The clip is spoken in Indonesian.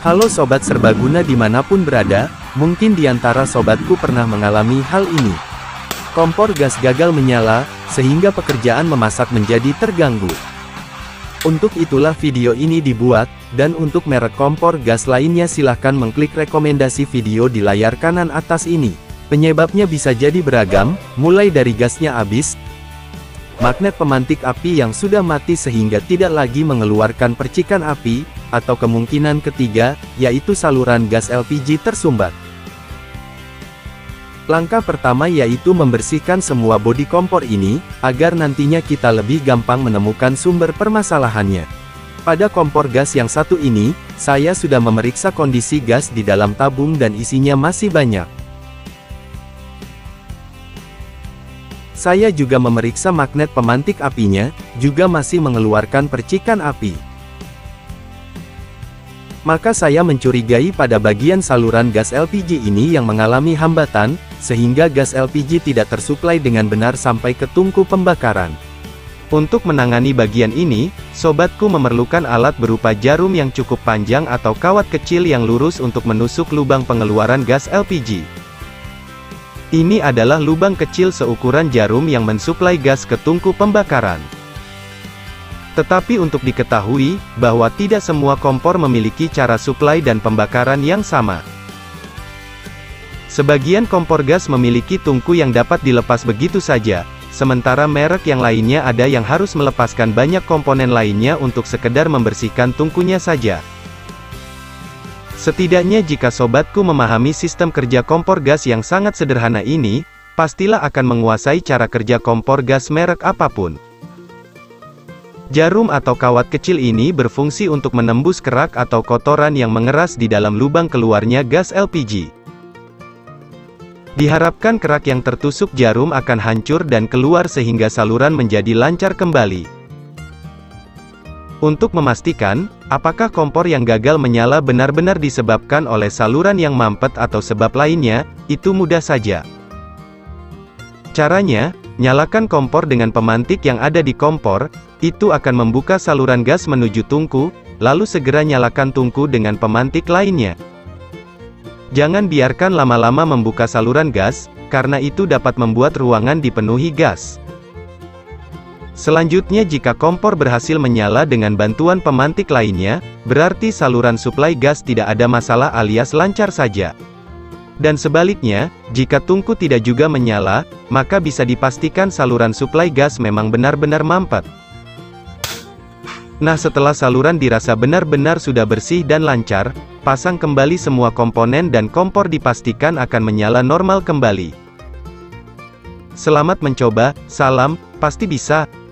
Halo Sobat Serbaguna dimanapun berada, mungkin di antara sobatku pernah mengalami hal ini. Kompor gas gagal menyala, sehingga pekerjaan memasak menjadi terganggu. Untuk itulah video ini dibuat, dan untuk merek kompor gas lainnya silahkan mengklik rekomendasi video di layar kanan atas ini. Penyebabnya bisa jadi beragam, mulai dari gasnya habis, magnet pemantik api yang sudah mati sehingga tidak lagi mengeluarkan percikan api, atau kemungkinan ketiga, yaitu saluran gas LPG tersumbat. Langkah pertama yaitu membersihkan semua bodi kompor ini, agar nantinya kita lebih gampang menemukan sumber permasalahannya. Pada kompor gas yang satu ini, saya sudah memeriksa kondisi gas di dalam tabung dan isinya masih banyak. Saya juga memeriksa magnet pemantik apinya, juga masih mengeluarkan percikan api. Maka saya mencurigai pada bagian saluran gas LPG ini yang mengalami hambatan, sehingga gas LPG tidak tersuplai dengan benar sampai ke tungku pembakaran. Untuk menangani bagian ini, sobatku memerlukan alat berupa jarum yang cukup panjang atau kawat kecil yang lurus untuk menusuk lubang pengeluaran gas LPG. Ini adalah lubang kecil seukuran jarum yang mensuplai gas ke tungku pembakaran. Tetapi untuk diketahui, bahwa tidak semua kompor memiliki cara suplai dan pembakaran yang sama. Sebagian kompor gas memiliki tungku yang dapat dilepas begitu saja, sementara merek yang lainnya ada yang harus melepaskan banyak komponen lainnya untuk sekedar membersihkan tungkunya saja. Setidaknya jika sobatku memahami sistem kerja kompor gas yang sangat sederhana ini, pastilah akan menguasai cara kerja kompor gas merek apapun. Jarum atau kawat kecil ini berfungsi untuk menembus kerak atau kotoran yang mengeras di dalam lubang keluarnya gas LPG. Diharapkan kerak yang tertusuk jarum akan hancur dan keluar sehingga saluran menjadi lancar kembali. Untuk memastikan, apakah kompor yang gagal menyala benar-benar disebabkan oleh saluran yang mampet atau sebab lainnya, itu mudah saja. Caranya, nyalakan kompor dengan pemantik yang ada di kompor, itu akan membuka saluran gas menuju tungku, lalu segera nyalakan tungku dengan pemantik lainnya. Jangan biarkan lama-lama membuka saluran gas, karena itu dapat membuat ruangan dipenuhi gas. Selanjutnya jika kompor berhasil menyala dengan bantuan pemantik lainnya, berarti saluran suplai gas tidak ada masalah alias lancar saja. Dan sebaliknya, jika tungku tidak juga menyala, maka bisa dipastikan saluran suplai gas memang benar-benar mampet. Nah setelah saluran dirasa benar-benar sudah bersih dan lancar, pasang kembali semua komponen dan kompor dipastikan akan menyala normal kembali. Selamat mencoba, salam, pasti bisa.